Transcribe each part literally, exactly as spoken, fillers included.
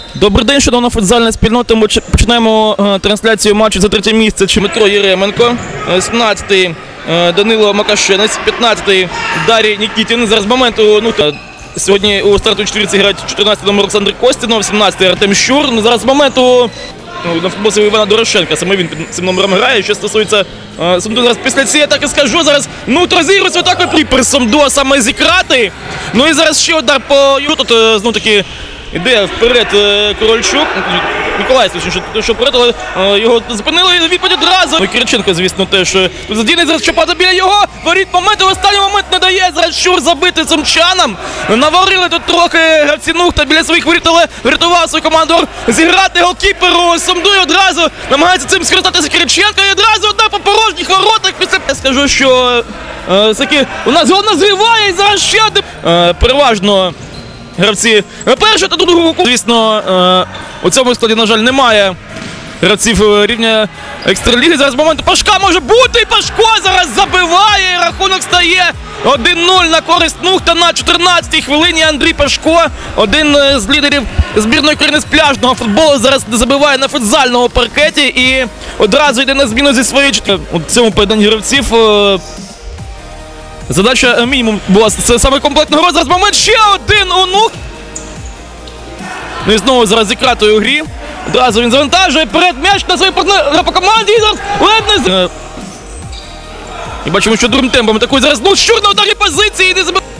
Добрий день, шановна футзальна спільнота. Ми починаємо е, трансляцію матчу за третє місце. Дмитро Єременко, сімнадцятий е, Данило Макашенець, п'ятнадцятий Дарій Нікітін. Зараз моменту, ну, та, сьогодні у стартовій четвірці грають чотирнадцятий номер Олександр Костінов, сімнадцятий Артем Щур. Ну, зараз моменту ну, на футболці Івана Дорошенка, саме він під цим номером грає. Що стосується е, Сумду, зараз після цієї атаки скажу, зараз ну, розігрується атаку при Сумду, а саме зікрати. Ну і зараз ще удар по Ю, тут е, знову таки іде вперед Корольчук, Миколай, що, що вперед, але е, його зупинили і відповідь одразу. Ну, Кириченко, звісно, теж тут задійний зараз Чапата біля його, воріт моменту, в останній момент не дає, зараз Щур забити сумчанам. Наварили тут трохи гравці Нухта біля своїх воріт, але врятував свою команду зіграти голкіперу Сумду і одразу намагається цим скористатися Кириченко і одразу одна по порожніх воротах після... Я скажу, що е, таки, у нас гол назріває і зараз ще один. Е, переважно гравці першого та другого, звісно, у цьому складі, на жаль, немає гравців рівня екстраліги. Зараз момент Пашка може бути, і Пашко зараз забиває, рахунок стає один нуль на користь Нухта на чотирнадцятій хвилині. Андрій Пашко, один з лідерів збірної України з пляжного футболу, зараз забиває на футзальному паркеті і одразу йде на зміну зі своєї у цьому поєднанні гравців. Задача мінімум була, це саме комплектного розвитку. Зараз момент ще один у Нухт. Ну і знову зараз зікратою у грі. Одразу він завантажує перед м'яч на своїй партнера по команді і зараз ледь не... І бачимо, що другим темпом атакує зараз ну Щур на ударі позиції і не забив.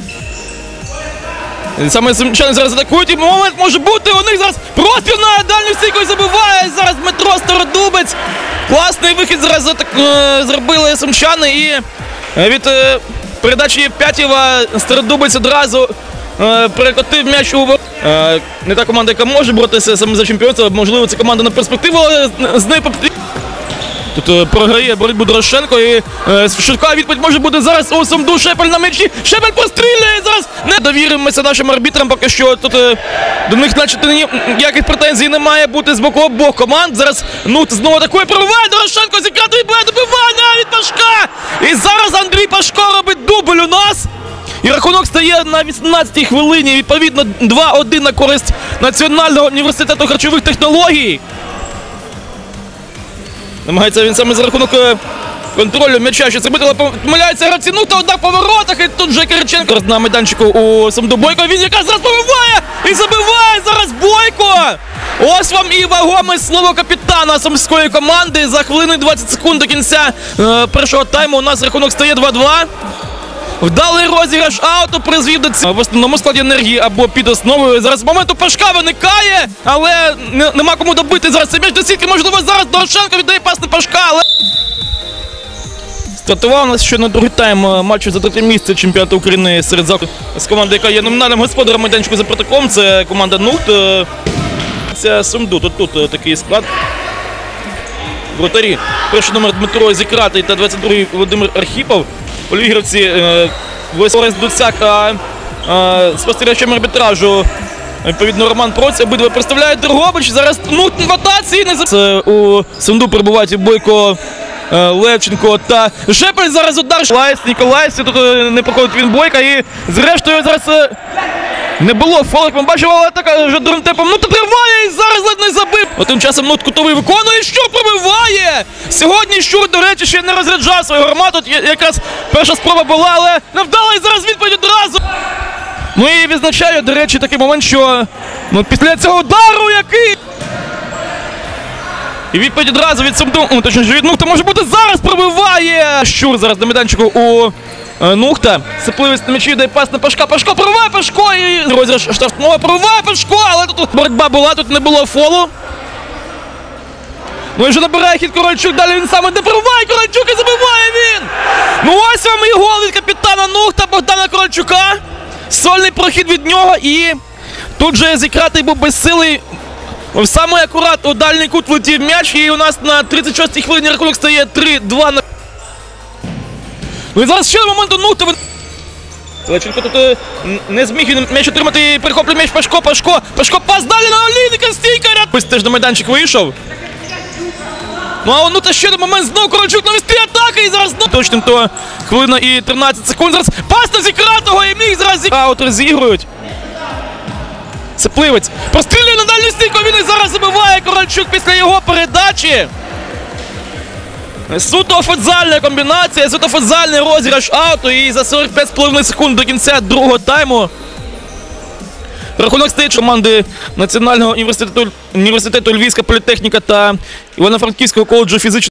Саме сумчани зараз атакують і момент може бути у них зараз простір на дальню стійку і забиває зараз Дмитро Стародубець. Класний вихід зараз атак... зробили сумчани і від е, передачі П'ятєва Стародубець одразу е, перекотив м'яч у е, не та команда, яка може боротися саме за чемпіонство, можливо, це команда на перспективу, але з нею тут е, програє боротьбу Дорошенко і е, швидка відповідь може бути зараз у Сумду. Шепель на м'ячі, Шепель постріляє зараз. Не довіримося нашим арбітрам, поки що тут е, до них наче ніяких претензій не має бути з боку обох команд. Зараз Нухт знову атакує, пробиває Дорошенко, зіграти і буде добивання від Пашка. І зараз Андрій Пашко робить дубль у нас. І рахунок стає на вісімнадцятій хвилині, відповідно два один на користь Національного університету харчових технологій. Намагається він саме за рахунок контролю м'яча щось робити, але помиляється гравці Нухта, удар по воротах, і тут же Кириченко на майданчику у Сумду. Бойко, він якраз зараз побиває і забиває зараз Бойко. Ось вам і вагоме слово капітана сумської команди. За хвилину і двадцять секунд до кінця е, першого тайму у нас рахунок стає два два. Вдалий розіграш ауту призвів до цього. В основному складі енергії або під основою. Зараз з моменту Пашка виникає, але не, нема кому добити зараз цей м'яч до сітки. Можливо, зараз Дорошенко віддає пас на Пашка, але... Стартував у нас ще на другий тайм матчу за третє місце чемпіонату України серед закладів з командою, яка є номінальним господарем майданчику за протоколом. Це команда Нухт. Це Сумду. Тут, тут такий склад. Вратарі. Перший номер Дмитро Зікратий та двадцять другий Володимир Архіпов. У лігравці Орес Дуцяк, а спостерігачем арбітражу відповідно Роман Проць. Обидва представляють Дрогобич. Зараз Нухт в атаці. У Сумду перебувають Бойко, Левченко та Шепель. Зараз удар Лайс, Ніколайс. Тут не проходить він Бойка і зрештою зараз не було фолу, ми бачимо, але така вже другим темпом. Ну, то триває і зараз ледь не забив. От тим часом Нухт кутовий виконує, що пробиває. Сьогодні Щур, до речі, ще не розряджав свою гармату. Якраз перша спроба була, але не вдала і зараз відповідь одразу. Ну і відзначаю, до речі, такий момент, що ну, після цього удару який... І відповідь одразу від Сумду, ну, точніше від Нухта може бути, зараз пробиває. Щур зараз на майданчику у е, Нухта. Сипливість на м'ячі, дає пас на Пашка. Пашко пробиває Пашко і розіграш штрафного. Пробиває Пашко, але тут боротьба була, тут не було фолу. Ну і вже набирає хід Корольчук, далі він саме не пробиває Корольчук і забиває він. Ну ось вам і гол від капітана Нухта Богдана Корольчука. Сольний прохід від нього і тут же Зікратий був безсилий. В самий акурат у дальній кут влетів м'яч і у нас на тридцять шостій хвилині рахунок стає три два. Ну і зараз ще момент у Нухта. Левченко тут е, не зміг м'яч отримати і перехоплює м'яч Пашко, Пашко, Пашко, пас далі на Олійника, стійка, ряд. Ось теж на майданчик вийшов. Ну а ну та ще на момент знову Корольчук навести атаки і зараз знову. Точним то хвилина і тринадцять секунд. Зараз пас на Зікратого і міг зараз Аут розігрують. Сипливець прострілює надалі. дальню стійку він і зараз забиває Корольчук після його передачі. Суто футзальна комбінація, суто футзальний розіграш ауту, і за сорок п'ять з половиною секунд до кінця другого тайму рахунок стоїть команди Національного університету, університету Львівська політехніка та Івано-Франківського коледжу фізичної